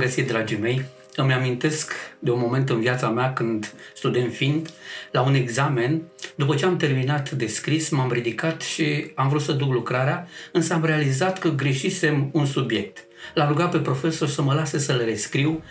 găsit, dragii mei! Îmi amintesc de un moment în viața mea când, student fiind, la un examen, după ce am terminat de scris, m-am ridicat și am vrut să duc lucrarea, însă am realizat că greșisem un subiect. L-am rugat pe profesor să mă lase să le rescriu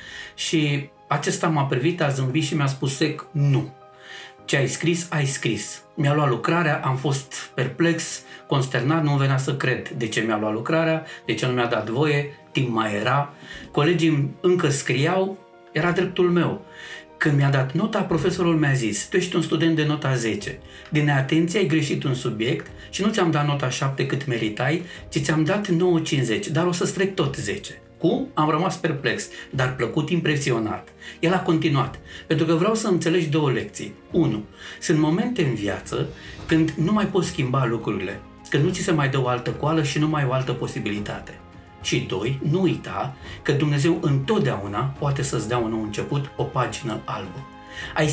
și acesta m-a privit, a zâmbit și mi-a spus sec, nu. Ce ai scris, ai scris. Mi-a luat lucrarea, am fost perplex, consternat, nu venea să cred de ce mi-a luat lucrarea, de ce nu mi-a dat voie, timp mai era. Colegii încă scriau, era dreptul meu. Când mi-a dat nota, profesorul mi-a zis, tu ești un student de nota 10. Din neatenție ai greșit un subiect și nu ți-am dat nota 7 cât meritai, ci ți-am dat 9,50, dar o să-ți trec tot 10. Cum? Am rămas perplex, dar plăcut impresionat. El a continuat, pentru că vreau să înțelegi două lecții. 1. Sunt momente în viață când nu mai poți schimba lucrurile, când nu ți se mai dă o altă coală și nu mai ai o altă posibilitate. Și 2. Nu uita că Dumnezeu întotdeauna poate să-ți dea un nou început, o pagină albă. Ați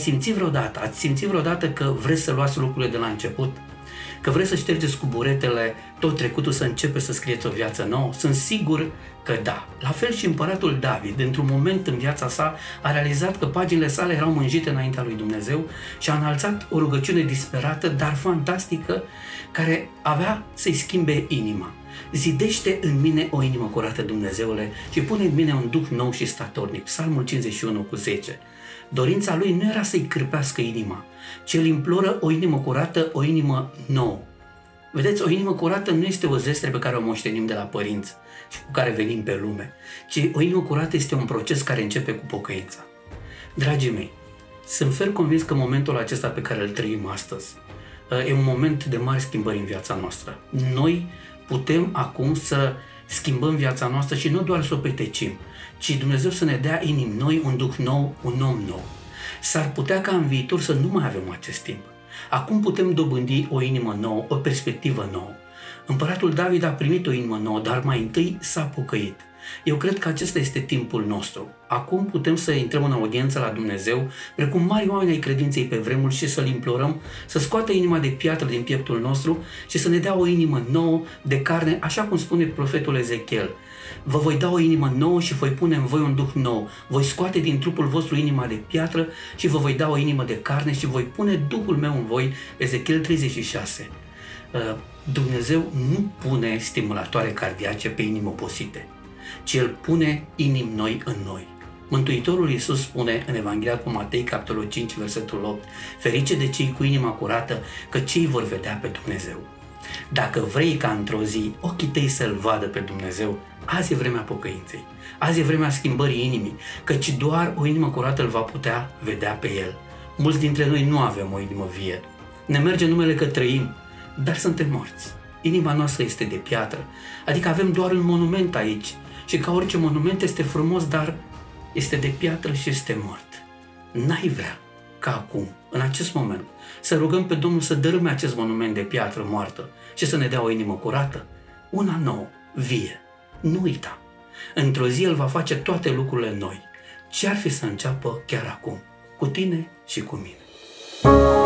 simțit vreodată că vreți să luați lucrurile de la început? Că vreți să ștergeți cu buretele tot trecutul, să începeți să scrieți o viață nouă? Sunt sigur că da. La fel și împăratul David, într-un moment în viața sa, a realizat că paginile sale erau mânjite înaintea lui Dumnezeu și a înălțat o rugăciune disperată, dar fantastică, care avea să-i schimbe inima. Zidește în mine o inimă curată, Dumnezeule, și pune în mine un duh nou și statornic. Psalmul 51:10. Dorința lui nu era să-i cârpească inima, ci îl imploră o inimă curată, o inimă nouă. Vedeți, o inimă curată nu este o zestre pe care o moștenim de la părinți și cu care venim pe lume, ci o inimă curată este un proces care începe cu pocăința. Dragii mei, sunt ferm convins că momentul acesta pe care îl trăim astăzi e un moment de mari schimbări în viața noastră. Noi putem acum să schimbăm viața noastră și nu doar să o petecim, ci Dumnezeu să ne dea inimi noi, un duh nou, un om nou. S-ar putea ca în viitor să nu mai avem acest timp. Acum putem dobândi o inimă nouă, o perspectivă nouă. Împăratul David a primit o inimă nouă, dar mai întâi s-a pocăit. Eu cred că acesta este timpul nostru. Acum putem să intrăm în audiență la Dumnezeu, precum mari oameni ai credinței pe vremuri, și să-L implorăm să scoată inima de piatră din pieptul nostru și să ne dea o inimă nouă de carne, așa cum spune profetul Ezechiel. Vă voi da o inimă nouă și voi pune în voi un duh nou. Voi scoate din trupul vostru inima de piatră și vă voi da o inimă de carne și voi pune Duhul meu în voi. Ezechiel 36. Dumnezeu nu pune stimulatoare cardiace pe inimi oposite, ci El pune inimi noi în noi. Mântuitorul Iisus spune în Evanghelia cu Matei, capitolul 5, versetul 8, ferice de cei cu inima curată, că cei vor vedea pe Dumnezeu. Dacă vrei ca într-o zi ochii tăi să-L vadă pe Dumnezeu, azi e vremea pocăinței, azi e vremea schimbării inimii, căci doar o inimă curată îl va putea vedea pe El. Mulți dintre noi nu avem o inimă vie. Ne merge numele că trăim, dar suntem morți. Inima noastră este de piatră, adică avem doar un monument aici și ca orice monument este frumos, dar este de piatră și este mort. N-ai vrea ca acum, în acest moment, să rugăm pe Domnul să dărâme acest monument de piatră moartă și să ne dea o inimă curată, una nouă, vie. Nu uita, într-o zi El va face toate lucrurile noi. Ce ar fi să înceapă chiar acum, cu tine și cu mine?